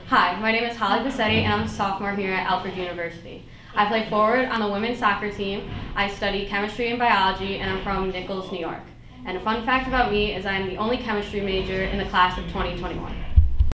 Hi, my name is Passetti and I'm a sophomore here at Alfred University. I play forward on the women's soccer team. I study chemistry and biology and I'm from Nichols, New York. And a fun fact about me is I am the only chemistry major in the class of 2021.